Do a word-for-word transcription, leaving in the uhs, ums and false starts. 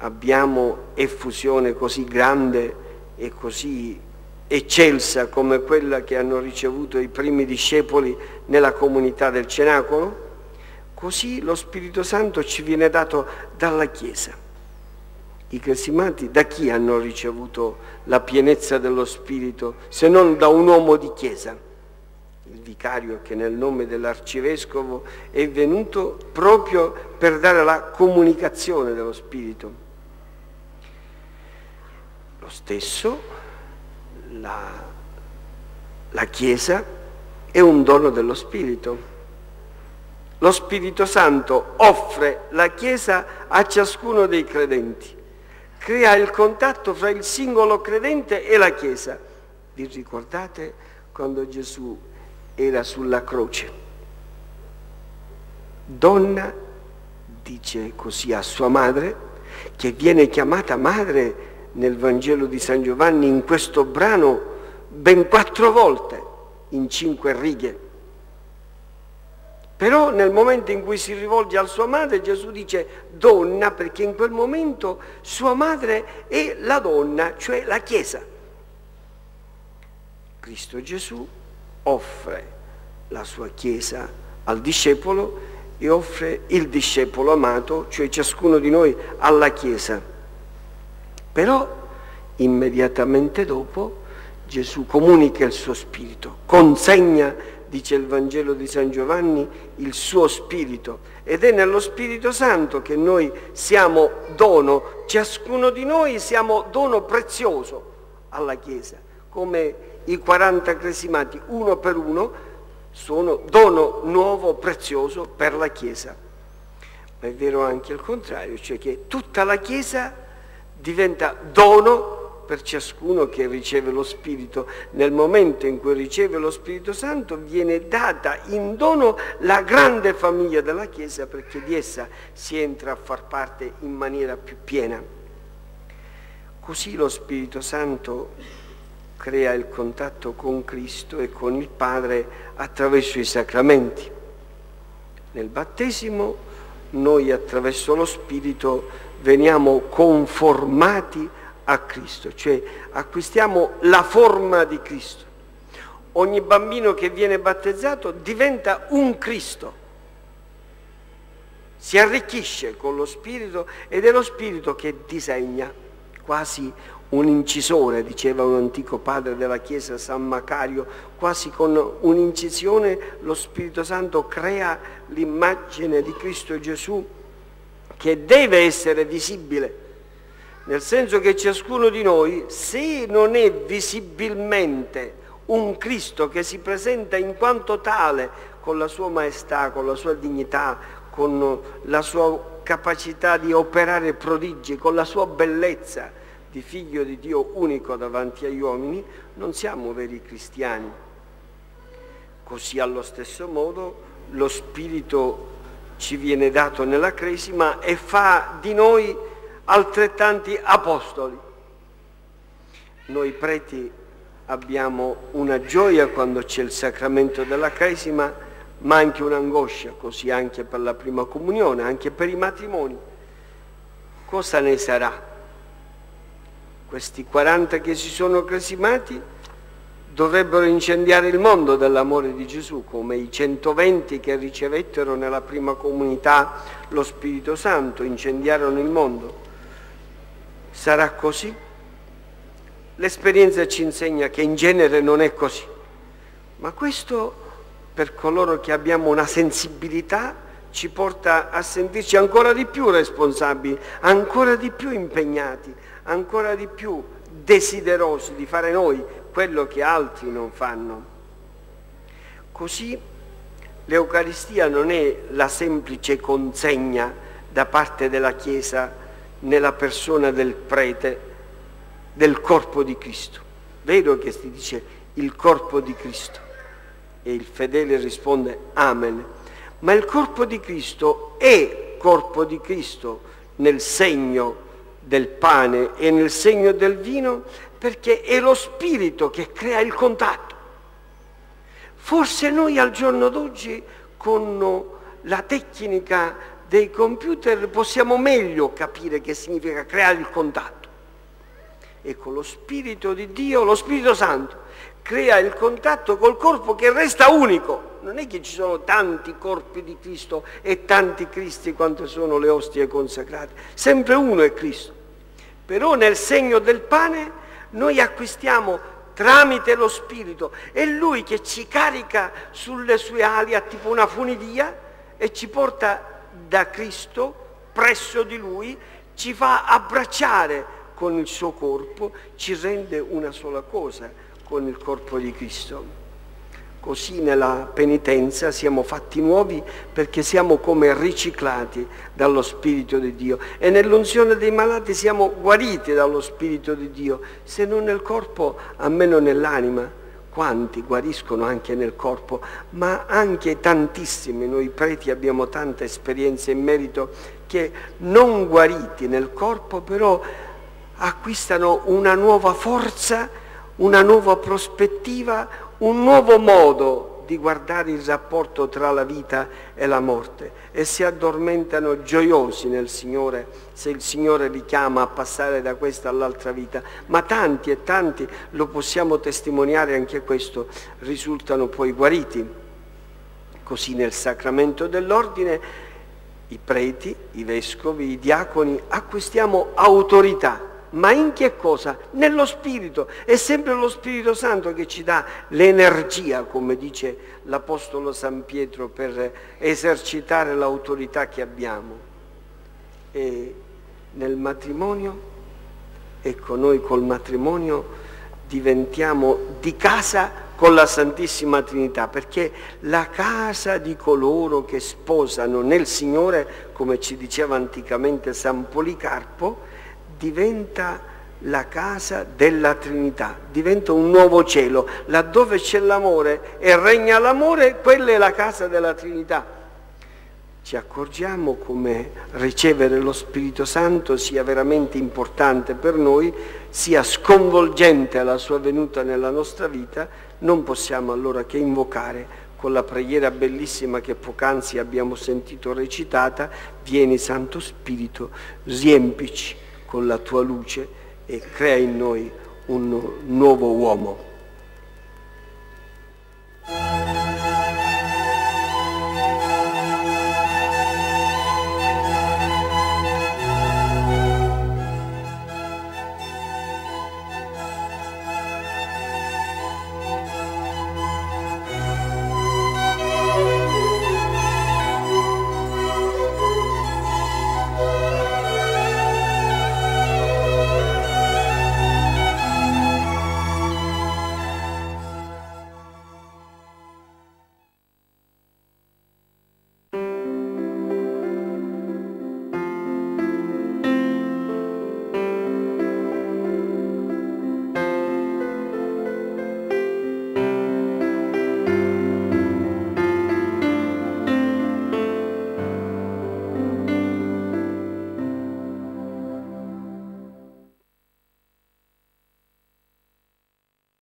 abbiamo effusione così grande e così eccelsa come quella che hanno ricevuto i primi discepoli nella comunità del cenacolo, così lo Spirito Santo ci viene dato dalla Chiesa. I cresimati da chi hanno ricevuto la pienezza dello Spirito, se non da un uomo di Chiesa, il vicario che nel nome dell'arcivescovo è venuto proprio per dare la comunicazione dello Spirito. Lo stesso, la, la Chiesa è un dono dello Spirito. Lo Spirito Santo offre la Chiesa a ciascuno dei credenti, crea il contatto fra il singolo credente e la Chiesa. Vi ricordate quando Gesù era sulla croce? Donna, dice così a sua madre, che viene chiamata madre nel Vangelo di San Giovanni in questo brano ben quattro volte, in cinque righe. Però nel momento in cui si rivolge a sua madre, Gesù dice donna, perché in quel momento sua madre è la donna, cioè la Chiesa. Cristo Gesù offre la sua Chiesa al discepolo e offre il discepolo amato, cioè ciascuno di noi, alla Chiesa. Però immediatamente dopo Gesù comunica il suo Spirito, consegna, dice il Vangelo di San Giovanni, il suo Spirito, ed è nello Spirito Santo che noi siamo dono, ciascuno di noi siamo dono prezioso alla Chiesa, come i quaranta cresimati, uno per uno, sono dono nuovo, prezioso per la Chiesa. Ma è vero anche il contrario, cioè che tutta la Chiesa diventa dono per ciascuno che riceve lo Spirito. Nel momento in cui riceve lo Spirito Santo viene data in dono la grande famiglia della Chiesa, perché di essa si entra a far parte in maniera più piena. Così lo Spirito Santo crea il contatto con Cristo e con il Padre attraverso i sacramenti. Nel battesimo noi attraverso lo Spirito veniamo conformati a Cristo, cioè acquistiamo la forma di Cristo. Ogni bambino che viene battezzato diventa un Cristo, si arricchisce con lo Spirito ed è lo Spirito che disegna, quasi un incisore, diceva un antico padre della Chiesa, San Macario, quasi con un'incisione lo Spirito Santo crea l'immagine di Cristo Gesù che deve essere visibile. Nel senso che ciascuno di noi, se non è visibilmente un Cristo che si presenta in quanto tale, con la sua maestà, con la sua dignità, con la sua capacità di operare prodigi, con la sua bellezza di figlio di Dio unico davanti agli uomini, non siamo veri cristiani. Così allo stesso modo lo Spirito ci viene dato nella Cresima e fa di noi altrettanti apostoli. Noi preti abbiamo una gioia quando c'è il sacramento della Cresima, ma anche un'angoscia, così anche per la prima comunione, anche per i matrimoni. Cosa ne sarà? Questi quaranta che si sono cresimati dovrebbero incendiare il mondo dell'amore di Gesù, come i centoventi che ricevettero nella prima comunità lo Spirito Santo, incendiarono il mondo. Sarà così? L'esperienza ci insegna che in genere non è così, ma questo per coloro che abbiamo una sensibilità ci porta a sentirci ancora di più responsabili, ancora di più impegnati, ancora di più desiderosi di fare noi quello che altri non fanno. Così l'Eucaristia non è la semplice consegna da parte della Chiesa nella persona del prete del corpo di Cristo. Vero che si dice il corpo di Cristo e il fedele risponde Amen, ma il corpo di Cristo è corpo di Cristo nel segno del pane e nel segno del vino, perché è lo Spirito che crea il contatto. Forse noi al giorno d'oggi con la tecnica dei computer possiamo meglio capire che significa creare il contatto. Ecco, lo Spirito di Dio, lo Spirito Santo, crea il contatto col corpo che resta unico. Non è che ci sono tanti corpi di Cristo e tanti Cristi quanto sono le ostie consacrate. Sempre uno è Cristo. Però nel segno del pane noi acquistiamo tramite lo Spirito. È Lui che ci carica sulle sue ali a tipo una funivia e ci porta da Cristo, presso di Lui, ci fa abbracciare con il suo corpo, ci rende una sola cosa con il corpo di Cristo. Così nella penitenza siamo fatti nuovi perché siamo come riciclati dallo Spirito di Dio, e nell'unzione dei malati siamo guariti dallo Spirito di Dio, se non nel corpo almeno nell'anima. Quanti guariscono anche nel corpo, ma anche tantissimi. Noi preti abbiamo tanta esperienza in merito che non guariti nel corpo però acquistano una nuova forza, una nuova prospettiva, un nuovo modo di guardare il rapporto tra la vita e la morte, e si addormentano gioiosi nel Signore se il Signore li chiama a passare da questa all'altra vita. Ma tanti e tanti, lo possiamo testimoniare anche questo, risultano poi guariti. Così nel sacramento dell'ordine i preti, i vescovi, i diaconi acquistiamo autorità. Ma in che cosa? Nello Spirito. È sempre lo Spirito Santo che ci dà l'energia, come dice l'Apostolo San Pietro, per esercitare l'autorità che abbiamo. E nel matrimonio, ecco, noi col matrimonio diventiamo di casa con la Santissima Trinità, perché la casa di coloro che sposano nel Signore, come ci diceva anticamente San Policarpo, diventa la casa della Trinità, diventa un nuovo cielo. Laddove c'è l'amore e regna l'amore, quella è la casa della Trinità. Ci accorgiamo come ricevere lo Spirito Santo sia veramente importante per noi, sia sconvolgente la sua venuta nella nostra vita. Non possiamo allora che invocare con la preghiera bellissima che poc'anzi abbiamo sentito recitata: vieni Santo Spirito, riempici con la tua luce e crea in noi un nuovo uomo.